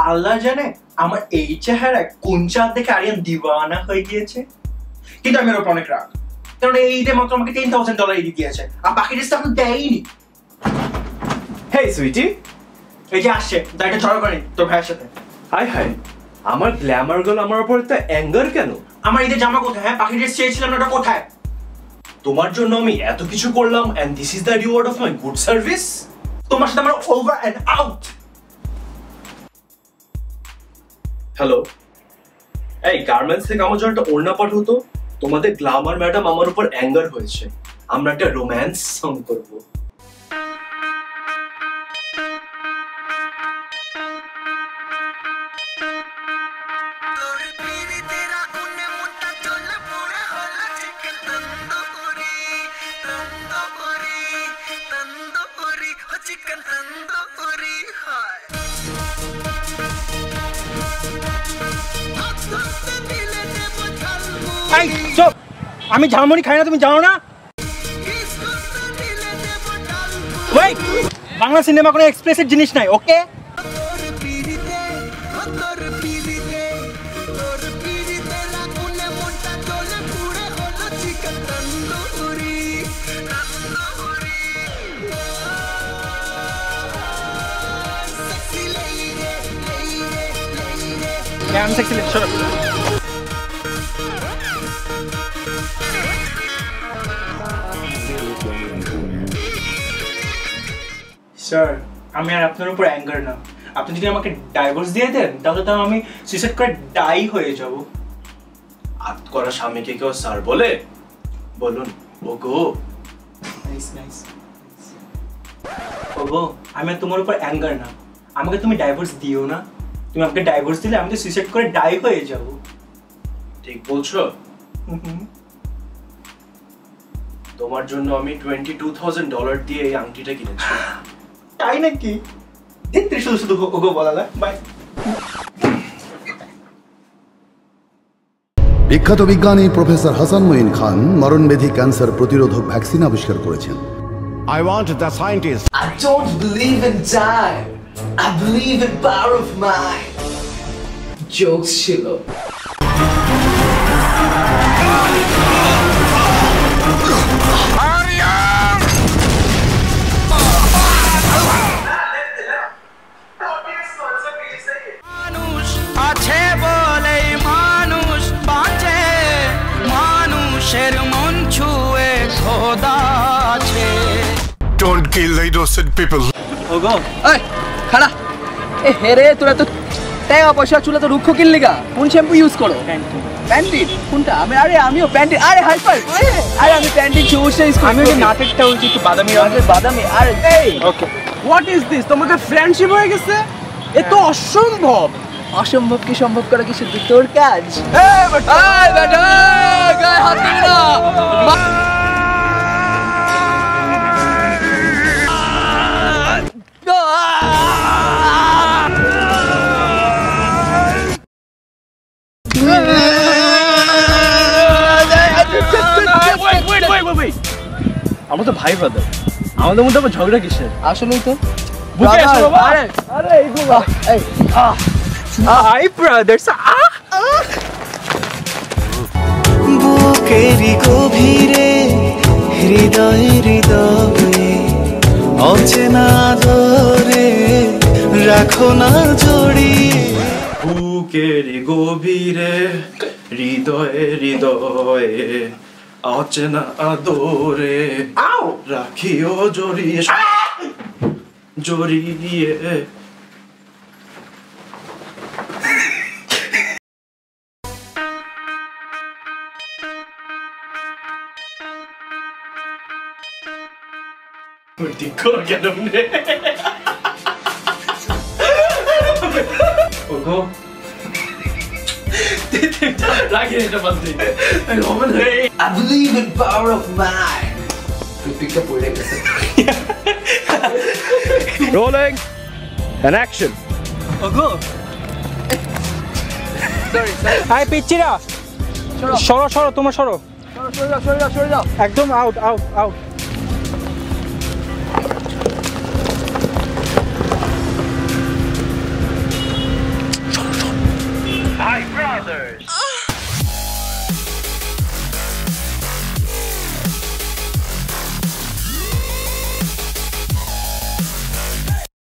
আল্লাহ জানে আমার এই চেহারায় কোন চাঁদ দেখে আরিয়ান দিওয়ানা হয়ে গিয়েছে। কিন্তু আমি ওর উপর অনেক রাগ, কারণ এই ঈদে মাত্র আমাকে $10,000 ঈদ দিয়েছে আর বাকি ড্রেসটা এখন দেয়নি। হেই সুইটি, এই যে আসছে দাঁড়িয়ে ঝড় করেনি তোর ভাইয়ের সাথে। হাই হাই, আমার গ্ল্যামার গার্ল আমার উপর একটা অ্যাঙ্গার কেন? আমার ঈদের জামা কোথায়? হ্যাঁ, বাকি ড্রেস চেয়েছিলাম না, ওটা কোথায়? তোমার জন্য আমি এত কিছু করলাম and this is the reward of my good service? তোমার সাথে আমার ওভার এন্ড আউট। হ্যালো, এই গার্মেন্টস থেকে আমার জন্য একটা ওড়না পাঠাতো। তোমাদের গ্ল্যামার ম্যাডাম আমার উপর অ্যাঙ্গার হয়েছে, আমরা একটা রোম্যান্স সং করবো। চুপ, আমি ঝালমুড়ি খাই না, তুমি জানো না? বাংলা সিনেমা কোনো এক্সপ্রেসিভ জিনিস নাই, ওকে? আমি সেক্সি লেডি, শোনো। স্যার, আমি আর আপনার উপর অ্যাঙ্গার না। আপনি যদি আমাকে ডাইভোর্স দিয়ে দেন তাহলে তো আমি সুইসাইড করে ডাই হয়ে যাব। আত করা স্বামীকে কেউ স্যার বলে? বলুন ওগো। Nice nice. ওগো, আমি আর তোমার উপর অ্যাঙ্গার না। আমাকে তুমি ডাইভোর্স দিও না। তুমি আমাকে ডাইভোর্স দিলে আমি তো সুইসাইড করে ডাই হয়ে যাব। ঠিক বলছো। তোমার জন্য আমি $22,000 দিয়ে এই আংটিটা কিনেছি। তাই নাকি? দেখতে শুধু শুধু ওগো বলা না। বাই। বিখ্যাত বিজ্ঞানী প্রফেসর হাসান মঈন খান মরণব্যাধি ক্যান্সার প্রতিরোধক ভ্যাকসিন আবিষ্কার করেছেন। I want the scientist. I don't believe in time. I believe in power of mind. Jokes ছিল। মানুষ আছে বলে মানুষ বাঁচে, মানুষের মন ছুঁয়ে খোদা আছে। Don't kill innocent people. ওগো, এই খাড়া, এ হেরে তোরা তো টাকা পয়সা চুলা তো রুক্ষ কিনলি গা। কোন শ্যাম্পু ইউজ করো? প্যান্টিন। কোনটা? আমিও প্যান্টিন। আরে হাই ফাই। আরে আমি প্যান্টিন চুজ ইউজ করি। আমি ওই নাটেরটা ওই একটু বাদামি রঙের। বাদামি। আরে এই ওকে। What is this? তোমাদের ফ্রেন্ডশিপ হয়ে গেছে? এ তো অসম্ভব। অসম্ভব কি সম্ভব করা কি শুধু তোর কাজ? এই বেটা, গায়ে হাত দিবি না। আমরা তো ভাই ব্রাদার, আমাদের মধ্যে আবার ঝগড়া কিসের? আসলেই তো বুকে আসো বাবা। আরে এইগুলো এই হাই ব্রাদার্স। বুকেরি গভীরে হৃদয়ে হৃদয়ে অচেনা ধরে রাখো না জড়িয়ে। বুকের গভীরে হৃদয়ে হৃদয়ে অচেনা আদরে রাখিও জড়িয়ে জড়িয়ে। ওগো, রাখি এটা বাদ দিই। I believe in power of mind. পিকটা পড়ে গেছে। Rolling and action. ওগো, হাই পিচ্চিরা, সরো সরো, তোমার সরো। সরে যাও। একদম আউট আউট আউট। Brothers.